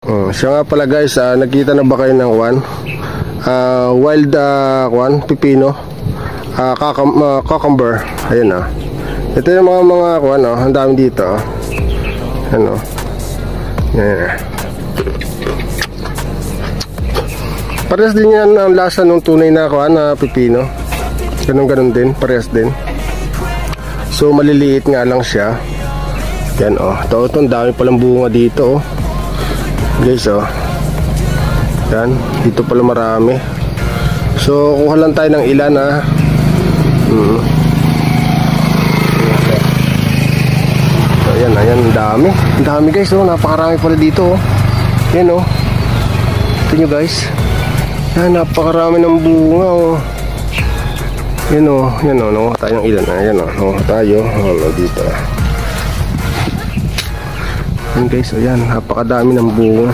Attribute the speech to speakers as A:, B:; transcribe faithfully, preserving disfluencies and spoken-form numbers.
A: Oh, siya nga pala guys, uh, nakita na ba kayo ng kwan? Uh, wild uh, kwan, pipino, uh, kakam, uh, cucumber. Ayun ah. Ito yung mga mga kwan, oh, ang dami dito. Oh. Ano? Yeah. Parehas din yan ang lasa ng tunay na kwan na pipino. Ganun ganun din, parehas din. So maliliit nga lang siya. Yan oh. Ito, ito, ang dami palang bunga dito oh. Guys oh. Yan, dito pala marami. So kuha lang tayo ng ilan ah. Hmm. So, ayan, ayan, ang dami. Ang dami guys oh, napakarami pala dito oh. Yan oh. Ito nyo guys. Yan, napakarami ng bunga oh. Yan oh, yan oh, nanguha tayo ng ilan ah. Yan oh, nanguha tayo. Oh, dito ah. Yan guys, ayan, napakadami ng bunga.